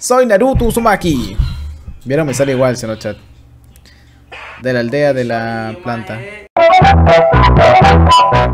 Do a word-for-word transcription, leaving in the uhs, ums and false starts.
Soy Naruto Uzumaki. Vieron, me sale igual, en el chat. De la aldea de la planta.